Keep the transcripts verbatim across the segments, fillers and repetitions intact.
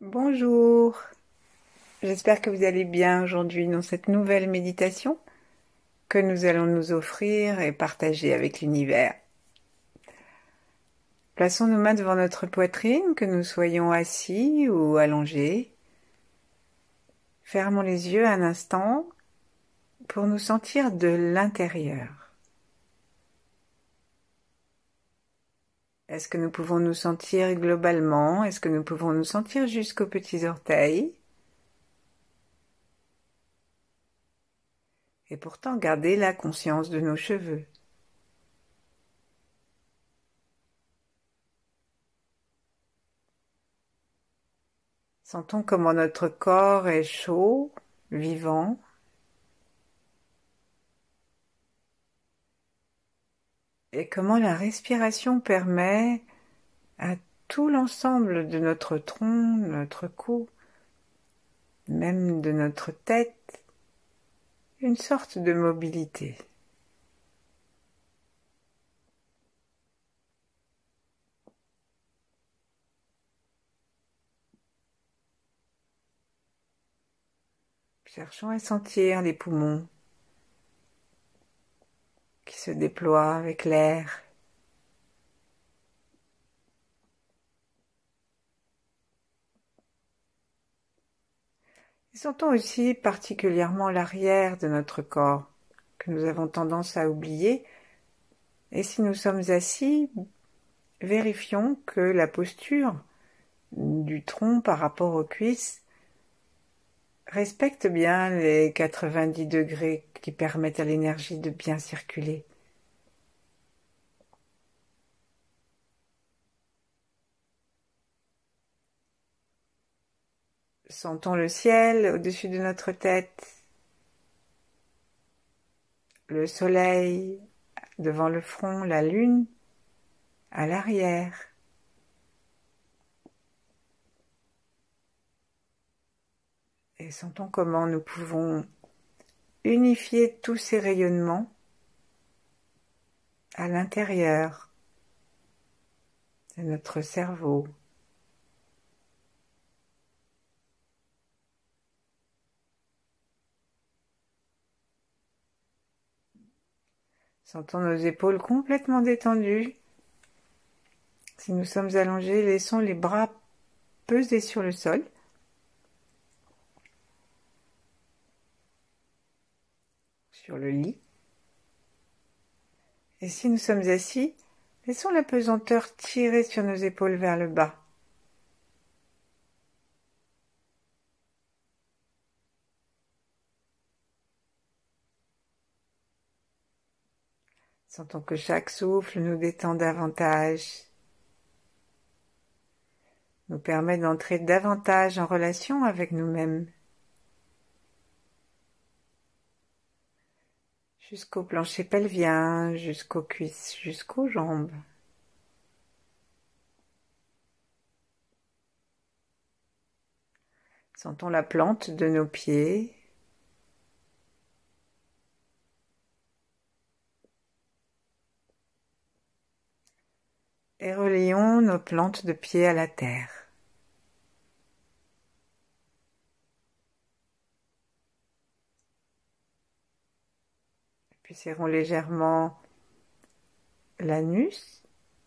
Bonjour, j'espère que vous allez bien aujourd'hui dans cette nouvelle méditation que nous allons nous offrir et partager avec l'univers. Plaçons nos mains devant notre poitrine, que nous soyons assis ou allongés. Fermons les yeux un instant pour nous sentir de l'intérieur. Est-ce que nous pouvons nous sentir globalement? Est-ce que nous pouvons nous sentir jusqu'aux petits orteils? Et pourtant garder la conscience de nos cheveux. Sentons comment notre corps est chaud, vivant. Et comment la respiration permet à tout l'ensemble de notre tronc, notre cou, même de notre tête, une sorte de mobilité. Cherchons à sentir les poumons qui se déploient avec l'air. Et sentons aussi particulièrement l'arrière de notre corps, que nous avons tendance à oublier. Et si nous sommes assis, vérifions que la posture du tronc par rapport aux cuisses respecte bien les quatre-vingt-dix degrés qui permettent à l'énergie de bien circuler. Sentons le ciel au-dessus de notre tête, le soleil devant le front, la lune à l'arrière. Et sentons comment nous pouvons unifier tous ces rayonnements à l'intérieur de notre cerveau. Sentons nos épaules complètement détendues. Si nous sommes allongés, laissons les bras peser sur le sol. Sur le lit. Et si nous sommes assis, laissons la pesanteur tirer sur nos épaules vers le bas. Sentons que chaque souffle nous détend davantage, nous permet d'entrer davantage en relation avec nous-mêmes, jusqu'au plancher pelvien, jusqu'aux cuisses, jusqu'aux jambes. Sentons la plante de nos pieds, et relions nos plantes de pied à la terre. Puis serrons légèrement l'anus,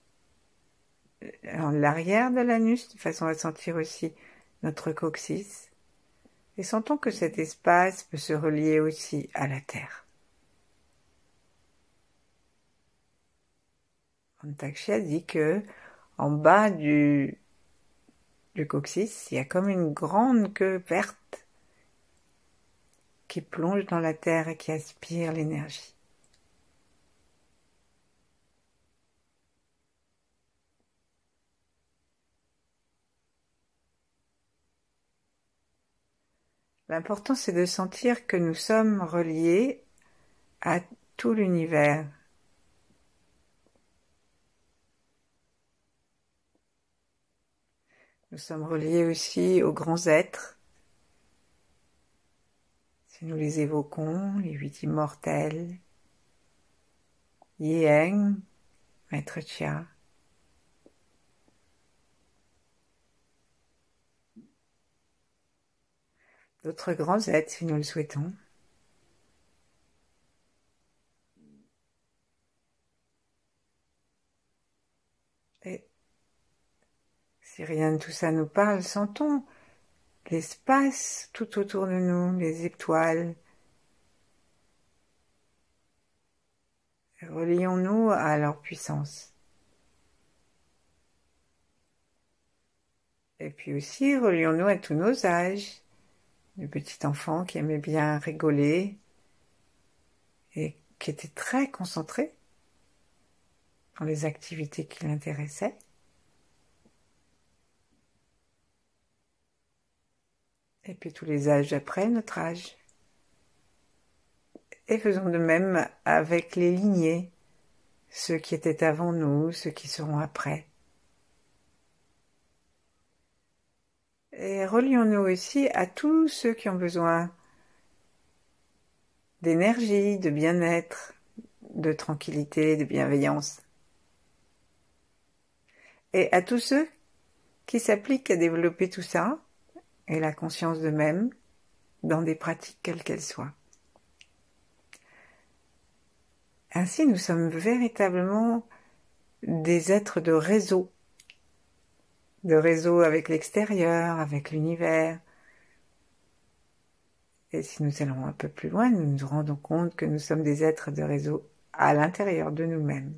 l'arrière de l'anus, de façon à sentir aussi notre coccyx. Et sentons que cet espace peut se relier aussi à la terre. Antakya dit que en bas du, du coccyx, il y a comme une grande queue verte qui plonge dans la terre et qui aspire l'énergie. L'important, c'est de sentir que nous sommes reliés à tout l'univers. Nous sommes reliés aussi aux grands êtres. Si nous les évoquons, les huit immortels, Yeng, Maître Chia, d'autres grands êtres si nous le souhaitons. Et si rien de tout ça nous parle, sentons l'espace tout autour de nous, les étoiles. Relions-nous à leur puissance. Et puis aussi, relions-nous à tous nos âges. Le petit enfant qui aimait bien rigoler et qui était très concentré dans les activités qui l'intéressaient. Et puis tous les âges après notre âge. Et faisons de même avec les lignées, ceux qui étaient avant nous, ceux qui seront après. Et relions-nous aussi à tous ceux qui ont besoin d'énergie, de bien-être, de tranquillité, de bienveillance. Et à tous ceux qui s'appliquent à développer tout ça, et la conscience d'eux-mêmes, dans des pratiques quelles qu'elles soient. Ainsi, nous sommes véritablement des êtres de réseau, de réseau avec l'extérieur, avec l'univers. Et si nous allons un peu plus loin, nous nous rendons compte que nous sommes des êtres de réseau à l'intérieur de nous-mêmes.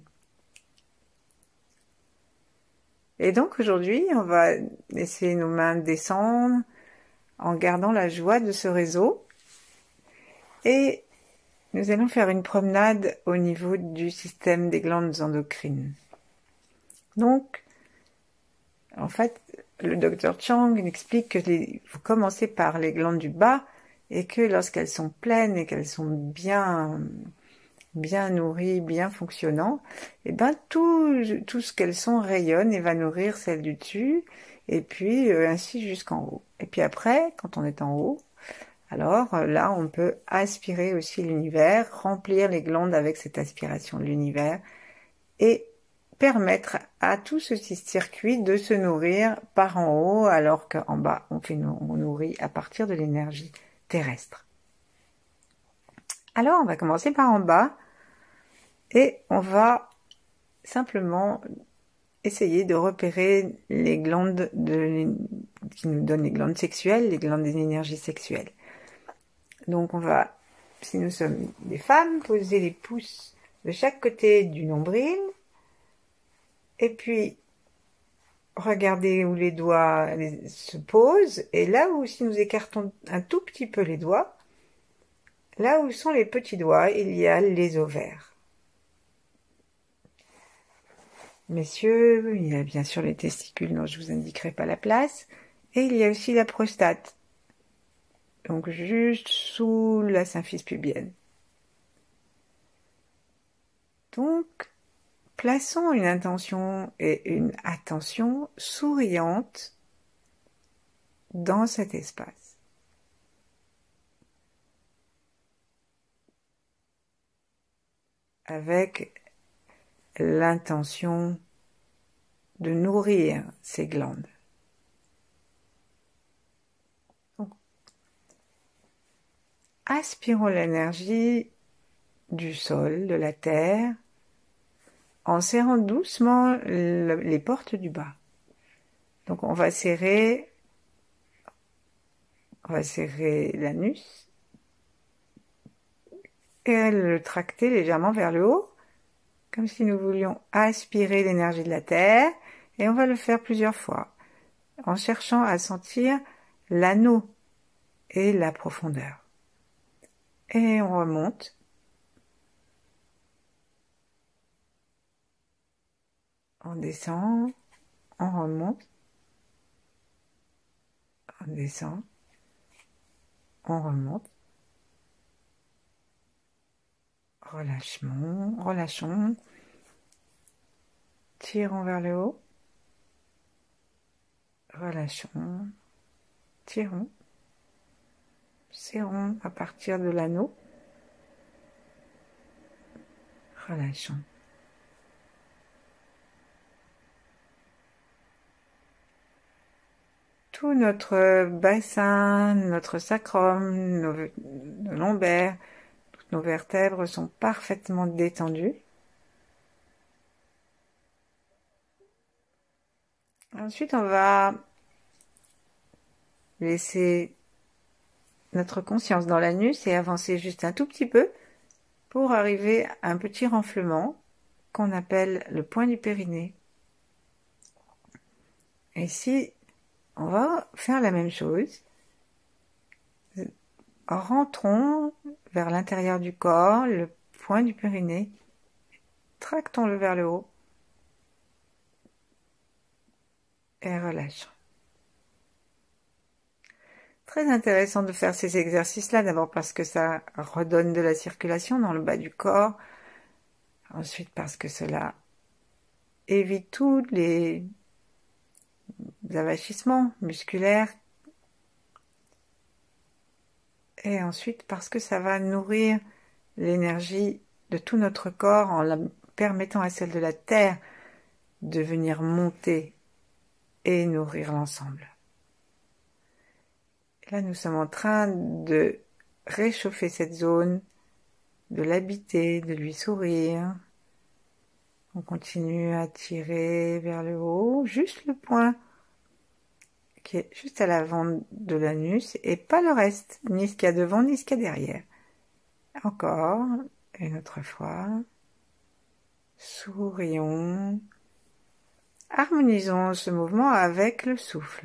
Et donc aujourd'hui, on va laisser nos mains descendre en gardant la joie de ce réseau. Et nous allons faire une promenade au niveau du système des glandes endocrines. Donc, en fait, le docteur Chang explique qu'il faut commencer par les glandes du bas et que lorsqu'elles sont pleines et qu'elles sont bien, bien nourries, bien fonctionnantes, et ben tout, tout ce qu'elles sont rayonne et va nourrir celles du dessus et puis euh, ainsi jusqu'en haut. Et puis après, quand on est en haut, alors là, on peut aspirer aussi l'univers, remplir les glandes avec cette aspiration de l'univers et permettre à tout ce circuit de se nourrir par en haut, alors qu'en bas, on, fait, on nourrit à partir de l'énergie terrestre. Alors, on va commencer par en bas et on va simplement essayer de repérer les glandes de, qui nous donnent les glandes sexuelles, les glandes des énergies sexuelles. Donc on va, si nous sommes des femmes, poser les pouces de chaque côté du nombril et puis regarder où les doigts se posent et là où, si nous écartons un tout petit peu les doigts, là où sont les petits doigts, il y a les ovaires. Messieurs, il y a bien sûr les testicules dont je vous indiquerai pas la place et il y a aussi la prostate. Donc juste sous la symphyse pubienne. Donc, plaçons une intention et une attention souriante dans cet espace. Avec l'intention de nourrir ces glandes. Aspirons l'énergie du sol, de la terre, en serrant doucement le, les portes du bas. Donc on va serrer, on va serrer l'anus et le tracter légèrement vers le haut, comme si nous voulions aspirer l'énergie de la terre, et on va le faire plusieurs fois, en cherchant à sentir l'anneau et la profondeur. Et on remonte. On descend, on remonte, on descend, on remonte. Relâchement, relâchons, tirons vers le haut, relâchons, tirons, serrons à partir de l'anneau, relâchons. tout notre bassin, notre sacrum, nos, nos lombaires, toutes nos vertèbres sont parfaitement détendues. Ensuite, on va laisser notre conscience dans l'anus et avancer juste un tout petit peu pour arriver à un petit renflement qu'on appelle le point du périnée. Et ici, on va faire la même chose. Rentrons vers l'intérieur du corps, le point du périnée. Tractons-le vers le haut. Et relâchons. Très intéressant de faire ces exercices-là, d'abord parce que ça redonne de la circulation dans le bas du corps. Ensuite parce que cela évite tous les avachissements musculaires. Et ensuite parce que ça va nourrir l'énergie de tout notre corps en la permettant à celle de la terre de venir monter et nourrir l'ensemble. Là, nous sommes en train de réchauffer cette zone, de l'habiter, de lui sourire. On continue à tirer vers le haut, juste le point qui est juste à l'avant de l'anus et pas le reste, ni ce qu'il y a devant, ni ce qu'il y a derrière. Encore, une autre fois. Sourions. Harmonisons ce mouvement avec le souffle.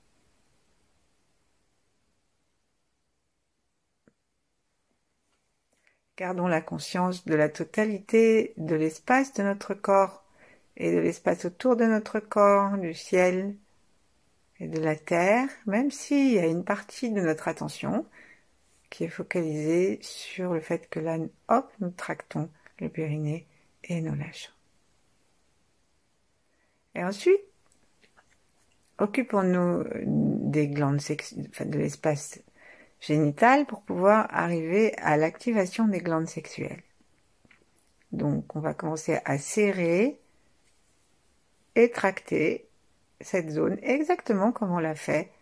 Gardons la conscience de la totalité de l'espace de notre corps et de l'espace autour de notre corps, du ciel et de la terre, même s'il y a une partie de notre attention qui est focalisée sur le fait que là, hop, nous tractons le périnée et nous lâchons. Et ensuite, occupons-nous des glandes sexuelles, enfin de l'espace génital pour pouvoir arriver à l'activation des glandes sexuelles. Donc, on va commencer à serrer et tracter cette zone exactement comme on l'a fait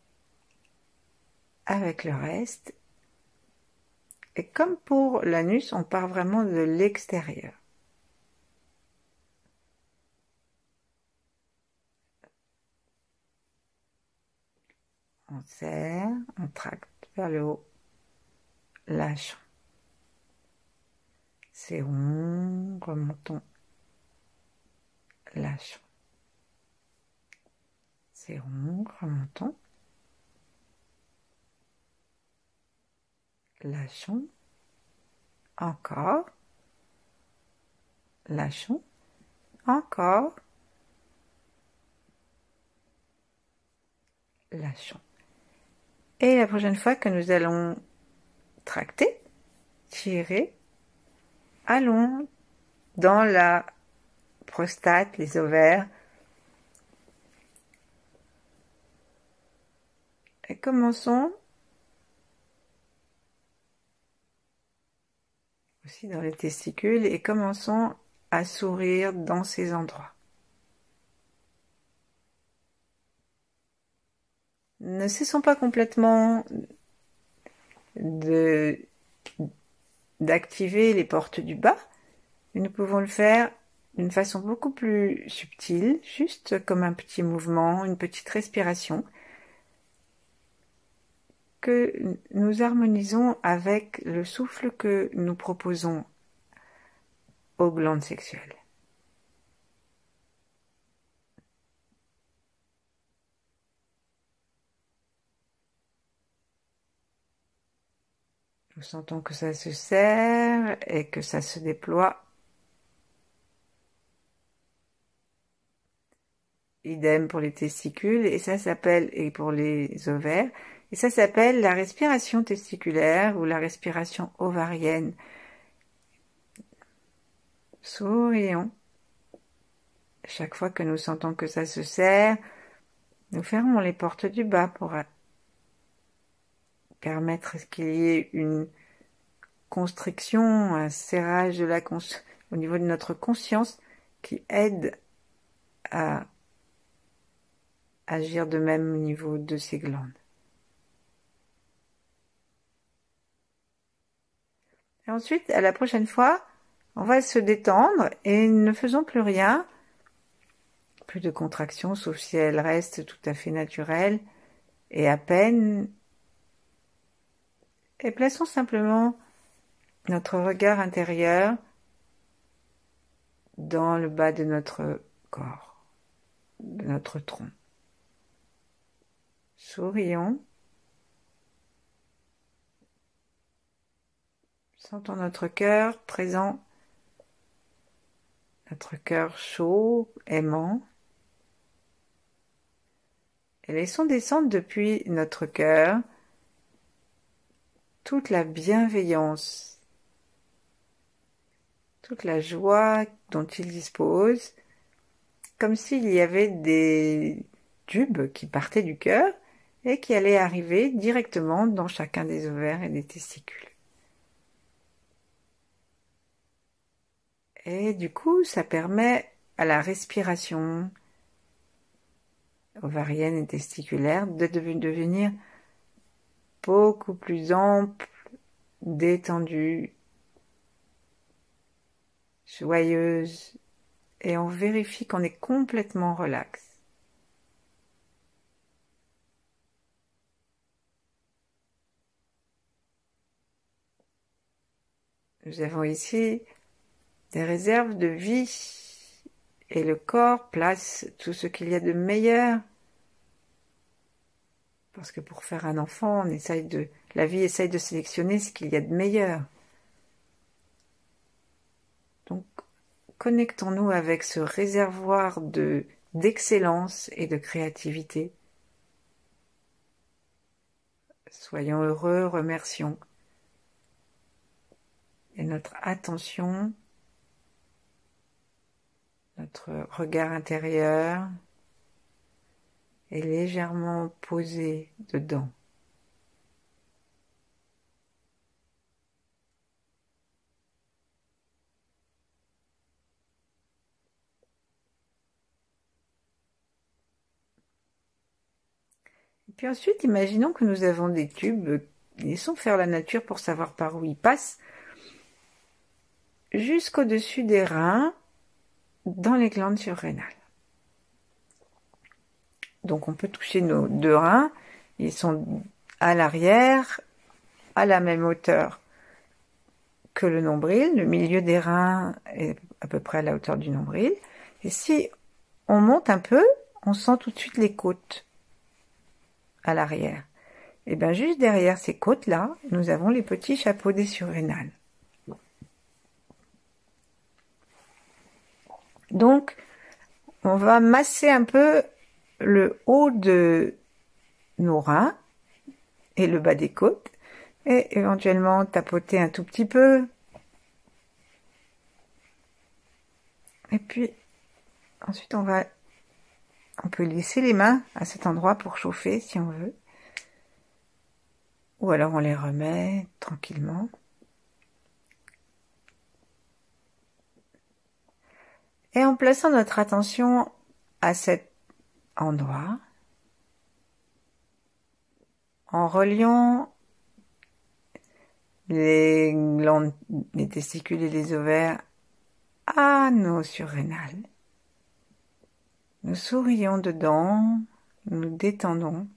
avec le reste. Et comme pour l'anus, on part vraiment de l'extérieur. On serre, on tracte vers le haut, lâchons. Serrons, remontons, lâchons. Serrons, remontons, lâchons. Encore, lâchons, encore, lâchons. Et la prochaine fois que nous allons tracter, tirer, allons dans la prostate, les ovaires, et commençons aussi dans les testicules et commençons à sourire dans ces endroits. Ne cessons pas complètement de d'activer les portes du bas, mais nous pouvons le faire d'une façon beaucoup plus subtile, juste comme un petit mouvement, une petite respiration, que nous harmonisons avec le souffle que nous proposons aux glandes sexuelles. Nous sentons que ça se serre et que ça se déploie. Idem pour les testicules, et ça s'appelle, et pour les ovaires, et ça s'appelle la respiration testiculaire ou la respiration ovarienne. Sourions. Chaque fois que nous sentons que ça se serre, nous fermons les portes du bas pour permettre qu'il y ait une constriction, un serrage de la cons au niveau de notre conscience qui aide à agir de même au niveau de ces glandes. Et ensuite, à la prochaine fois, on va se détendre et ne faisons plus rien, plus de contraction, sauf si elle reste tout à fait naturelle et à peine. Et plaçons simplement notre regard intérieur dans le bas de notre corps, de notre tronc. Sourions. Sentons notre cœur présent, notre cœur chaud, aimant. Et laissons descendre depuis notre cœur toute la bienveillance, toute la joie dont il dispose, comme s'il y avait des tubes qui partaient du cœur et qui allaient arriver directement dans chacun des ovaires et des testicules. Et du coup, ça permet à la respiration ovarienne et testiculaire de devenir beaucoup plus ample, détendue, joyeuse, et on vérifie qu'on est complètement relax. Nous avons ici des réserves de vie et le corps place tout ce qu'il y a de meilleur. Parce que pour faire un enfant, on essaye de, la vie essaye de sélectionner ce qu'il y a de meilleur. Donc, connectons-nous avec ce réservoir de, d'excellence et de créativité. Soyons heureux, remercions. Et notre attention, notre regard intérieur est légèrement posé dedans. Et puis ensuite, imaginons que nous avons des tubes, laissons faire la nature pour savoir par où ils passent, jusqu'au-dessus des reins, dans les glandes surrénales. Donc on peut toucher nos deux reins, ils sont à l'arrière, à la même hauteur que le nombril, le milieu des reins est à peu près à la hauteur du nombril, et si on monte un peu, on sent tout de suite les côtes à l'arrière. Et bien juste derrière ces côtes-là, nous avons les petits chapeaux des surrénales. Donc, on va masser un peu le haut de nos reins et le bas des côtes, et éventuellement tapoter un tout petit peu. Et puis, ensuite on va, on peut laisser les mains à cet endroit pour chauffer si on veut. Ou alors on les remet tranquillement. Et en plaçant notre attention à cet endroit, en reliant les glandes, les testicules et les ovaires à nos surrénales, nous sourions dedans, nous détendons.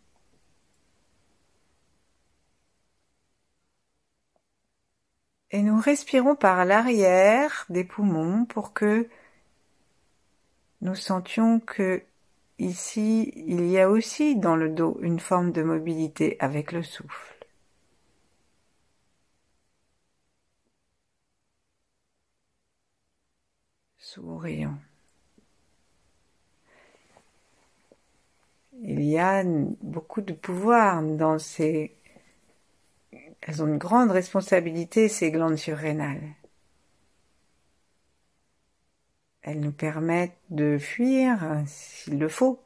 Et nous respirons par l'arrière des poumons pour que nous sentions que ici, il y a aussi dans le dos une forme de mobilité avec le souffle. Sourions. Il y a beaucoup de pouvoir dans ces... Elles ont une grande responsabilité, ces glandes surrénales. Elles nous permettent de fuir, s'il le faut,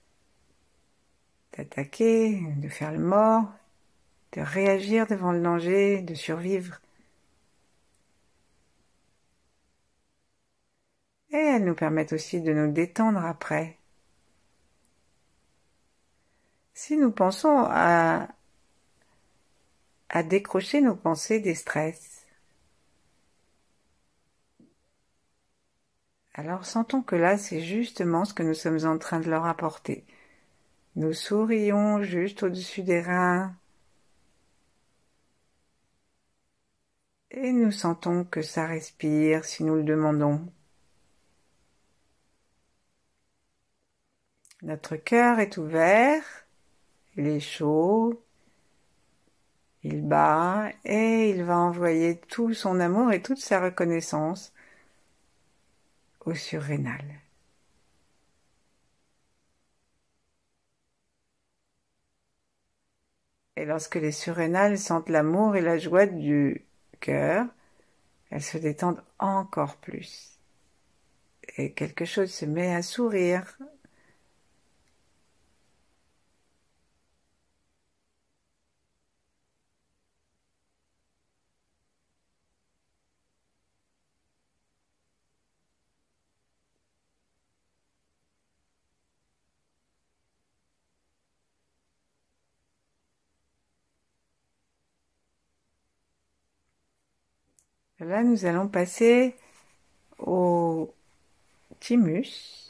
d'attaquer, de faire le mort, de réagir devant le danger, de survivre. Et elles nous permettent aussi de nous détendre après. Si nous pensons à, à décrocher nos pensées des stress, alors sentons que là, c'est justement ce que nous sommes en train de leur apporter. Nous sourions juste au-dessus des reins et nous sentons que ça respire si nous le demandons. Notre cœur est ouvert, il est chaud, il bat et il va envoyer tout son amour et toute sa reconnaissance au surrénal. Et lorsque les surrénales sentent l'amour et la joie du cœur, elles se détendent encore plus. Et quelque chose se met à sourire. Là, nous allons passer au thymus.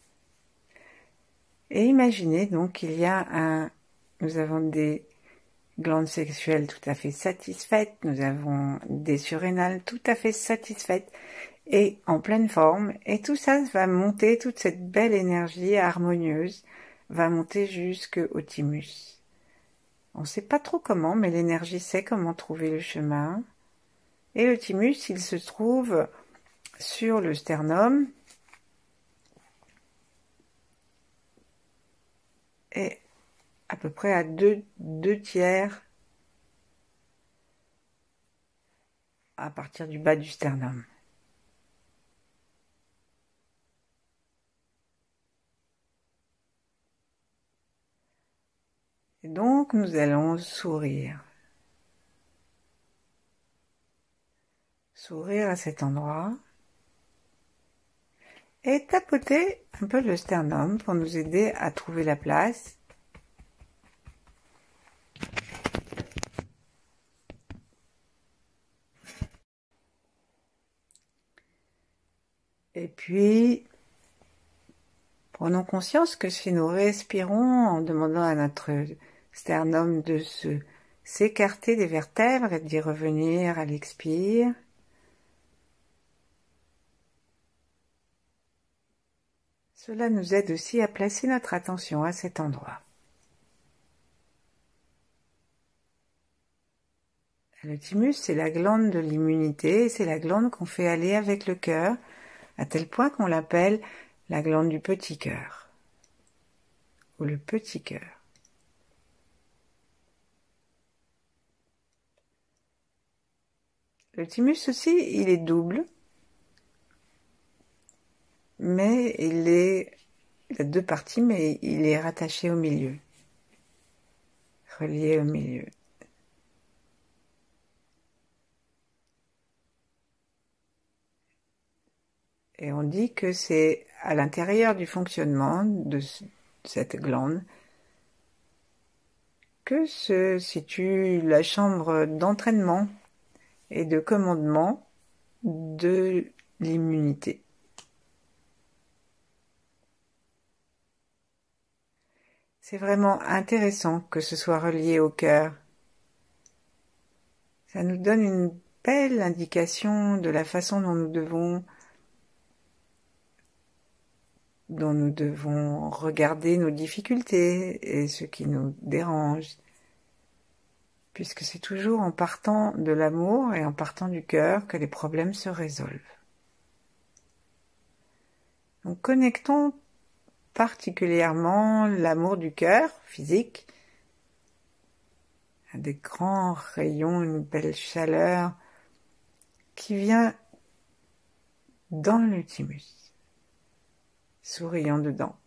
Et imaginez donc qu'il y a un... Nous avons des glandes sexuelles tout à fait satisfaites, nous avons des surrénales tout à fait satisfaites et en pleine forme. Et tout ça va monter, toute cette belle énergie harmonieuse va monter jusqu'au thymus. On ne sait pas trop comment, mais l'énergie sait comment trouver le chemin. Et le thymus, il se trouve sur le sternum et à peu près à deux, deux tiers à partir du bas du sternum. Et donc, nous allons sourire. Sourire à cet endroit. Et tapoter un peu le sternum pour nous aider à trouver la place. Et puis, prenons conscience que si nous respirons en demandant à notre sternum de se s'écarter des vertèbres et d'y revenir à l'expire, cela nous aide aussi à placer notre attention à cet endroit. Le thymus, c'est la glande de l'immunité, c'est la glande qu'on fait aller avec le cœur, à tel point qu'on l'appelle la glande du petit cœur, ou le petit cœur. Le thymus aussi, il est double, mais il est, il a deux parties, mais il est rattaché au milieu, relié au milieu. Et on dit que c'est à l'intérieur du fonctionnement de cette glande que se situe la chambre d'entraînement et de commandement de l'immunité. C'est vraiment intéressant que ce soit relié au cœur. Ça nous donne une belle indication de la façon dont nous devons dont nous devons regarder nos difficultés et ce qui nous dérange, puisque c'est toujours en partant de l'amour et en partant du cœur que les problèmes se résolvent. Donc connectons particulièrement l'amour du cœur physique à des grands rayons, une belle chaleur qui vient dans le thymus, souriant dedans.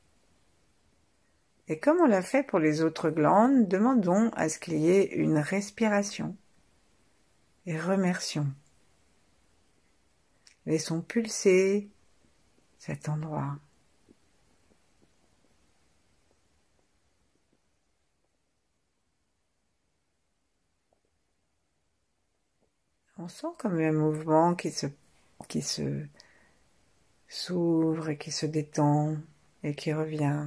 Et comme on l'a fait pour les autres glandes, demandons à ce qu'il y ait une respiration et remercions. Laissons pulser cet endroit. On sent comme un mouvement qui se, qui se s'ouvre et qui se détend et qui revient.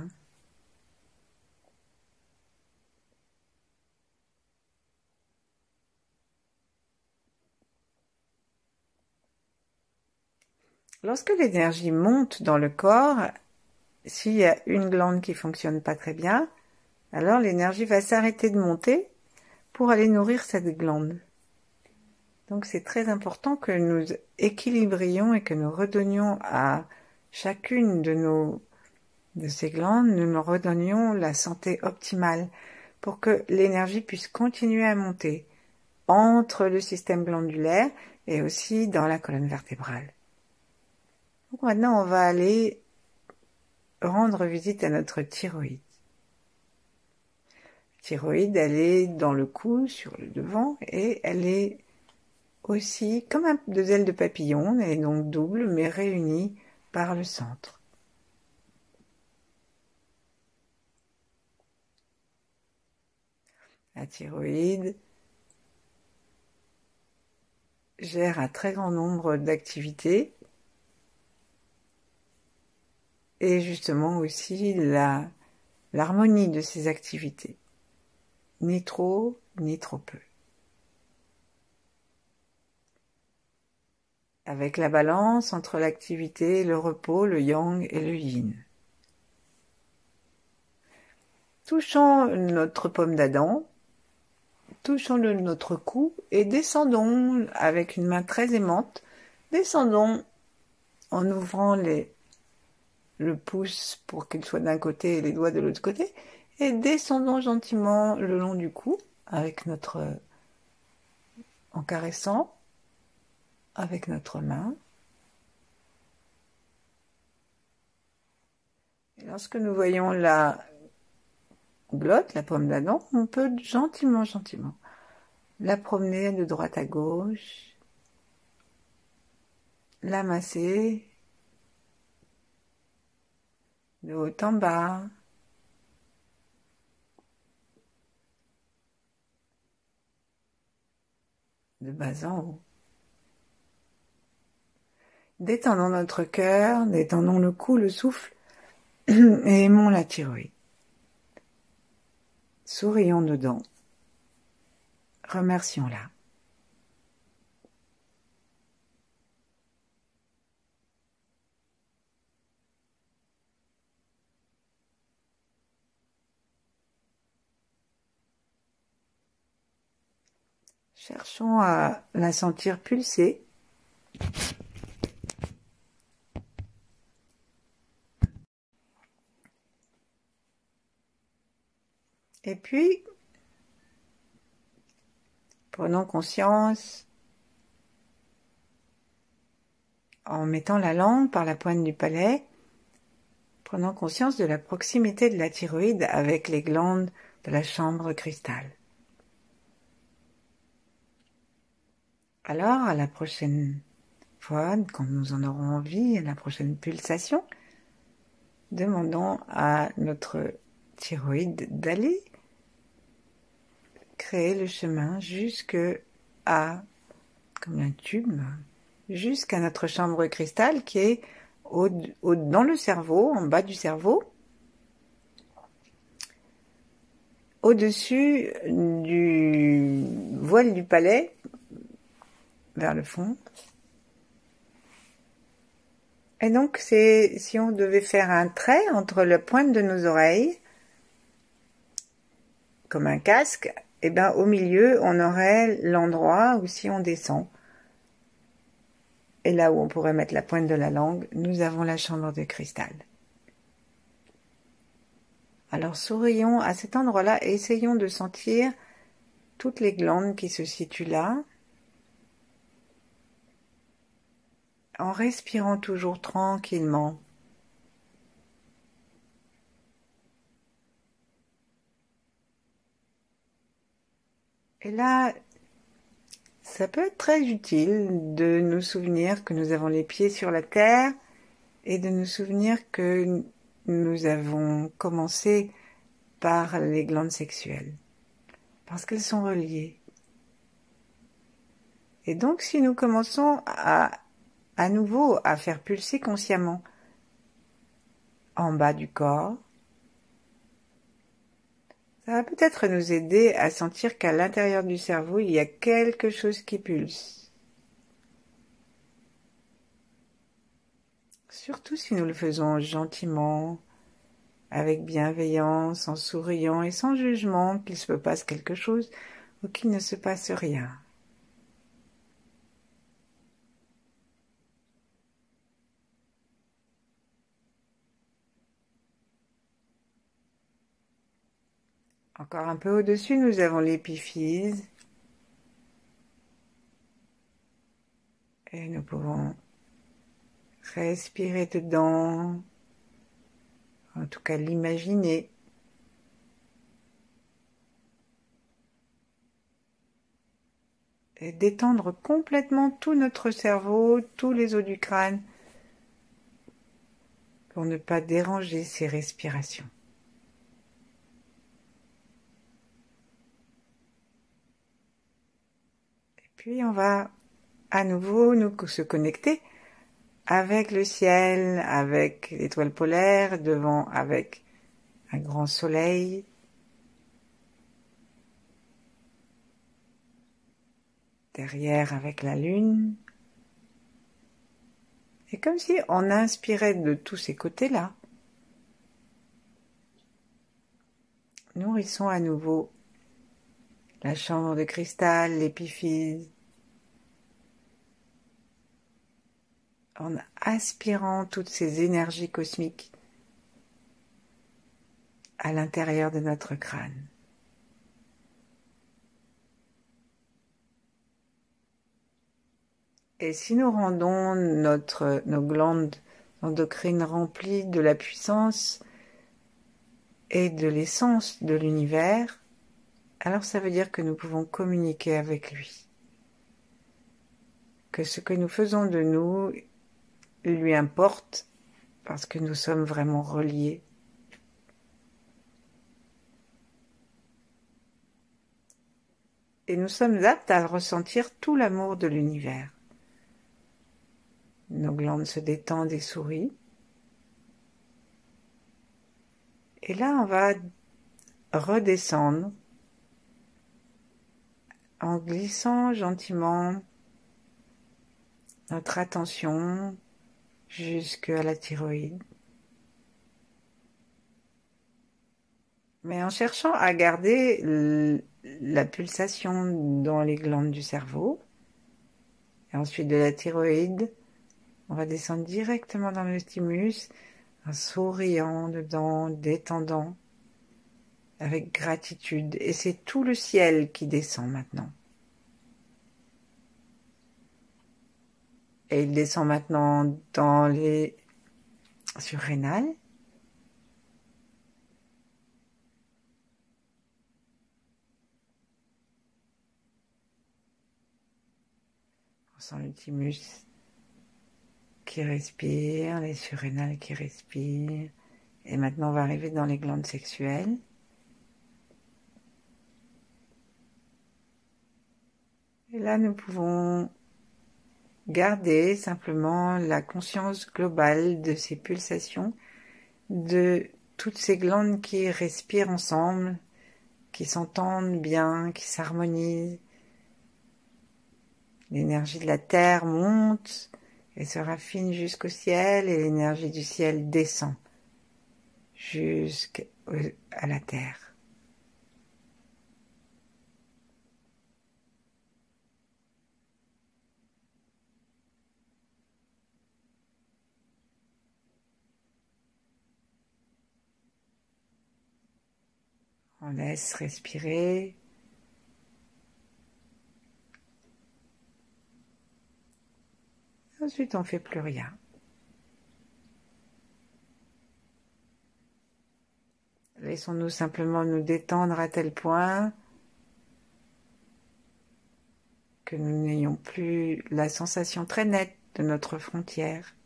Lorsque l'énergie monte dans le corps, s'il y a une glande qui fonctionne pas très bien, alors l'énergie va s'arrêter de monter pour aller nourrir cette glande. Donc c'est très important que nous équilibrions et que nous redonnions à chacune de nos de ces glandes, nous leur redonnions la santé optimale pour que l'énergie puisse continuer à monter entre le système glandulaire et aussi dans la colonne vertébrale. Donc maintenant, on va aller rendre visite à notre thyroïde. La thyroïde, elle est dans le cou, sur le devant, et elle est aussi comme un, deux ailes de papillon, elle est donc double, mais réunie par le centre. La thyroïde gère un très grand nombre d'activités et justement aussi la, l'harmonie de ces activités. Ni trop, ni trop peu. Avec la balance entre l'activité, le repos, le yang et le yin. Touchons notre paume d'Adam, touchons le, notre cou et descendons avec une main très aimante, descendons en ouvrant les, le pouce pour qu'il soit d'un côté et les doigts de l'autre côté, et descendons gentiment le long du cou avec notre, en caressant avec notre main. Et lorsque nous voyons la glotte, la paume d'Adam, on peut gentiment, gentiment la promener de droite à gauche, la masser de haut en bas, de bas en haut. Détendons notre cœur, détendons le cou, le souffle, et aimons la thyroïde. Sourions dedans. Remercions-la. Cherchons à la sentir pulser. Et puis, prenons conscience, en mettant la langue par la pointe du palais, prenons conscience de la proximité de la thyroïde avec les glandes de la chambre cristal. Alors, à la prochaine fois, quand nous en aurons envie, à la prochaine pulsation, demandons à notre thyroïde d'aller créer le chemin jusque à, comme un tube, jusqu'à notre chambre cristal qui est au, au, dans le cerveau, en bas du cerveau, au-dessus du voile du palais, vers le fond. Et donc, c'est si on devait faire un trait entre la pointe de nos oreilles, comme un casque, et bien au milieu, on aurait l'endroit où si on descend, et là où on pourrait mettre la pointe de la langue, nous avons la chambre de cristal. Alors sourions à cet endroit-là et essayons de sentir toutes les glandes qui se situent là, en respirant toujours tranquillement. Et là, ça peut être très utile de nous souvenir que nous avons les pieds sur la terre et de nous souvenir que nous avons commencé par les glandes sexuelles, parce qu'elles sont reliées. Et donc, si nous commençons à, à nouveau à faire pulser consciemment en bas du corps, ça va peut-être nous aider à sentir qu'à l'intérieur du cerveau, il y a quelque chose qui pulse. Surtout si nous le faisons gentiment, avec bienveillance, en souriant et sans jugement qu'il se passe quelque chose ou qu'il ne se passe rien. Encore un peu au-dessus, nous avons l'épiphyse. Et nous pouvons respirer dedans, en tout cas l'imaginer. Et détendre complètement tout notre cerveau, tous les os du crâne, pour ne pas déranger ces respirations. Et puis on va à nouveau nous se connecter avec le ciel, avec l'étoile polaire, devant avec un grand soleil, derrière avec la lune. C'est comme si on inspirait de tous ces côtés-là. Nourrissons à nouveau la chambre de cristal, l'épiphyse, en aspirant toutes ces énergies cosmiques à l'intérieur de notre crâne. Et si nous rendons notre, nos glandes endocrines remplies de la puissance et de l'essence de l'univers, alors ça veut dire que nous pouvons communiquer avec lui. Que ce que nous faisons de nous lui importe parce que nous sommes vraiment reliés. Et nous sommes aptes à ressentir tout l'amour de l'univers. Nos glandes se détendent et sourient. Et là, on va redescendre en glissant gentiment notre attention jusqu'à la thyroïde. Mais en cherchant à garder la pulsation dans les glandes du cerveau. Et ensuite de la thyroïde, on va descendre directement dans le thymus, en souriant dedans, détendant, avec gratitude. Et c'est tout le ciel qui descend maintenant. Et il descend maintenant dans les surrénales. On sent le thymus qui respire, les surrénales qui respirent. Et maintenant, on va arriver dans les glandes sexuelles. Et là, nous pouvons garder simplement la conscience globale de ces pulsations, de toutes ces glandes qui respirent ensemble, qui s'entendent bien, qui s'harmonisent. L'énergie de la terre monte et se raffine jusqu'au ciel et l'énergie du ciel descend jusqu'à la terre. On laisse respirer. Ensuite, on ne fait plus rien. Laissons-nous simplement nous détendre à tel point que nous n'ayons plus la sensation très nette de notre frontière.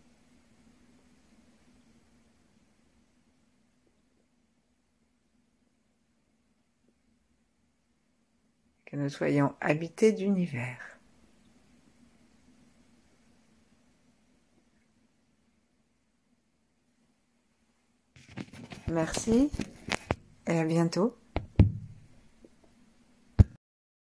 Que nous soyons habités d'univers. Merci et à bientôt.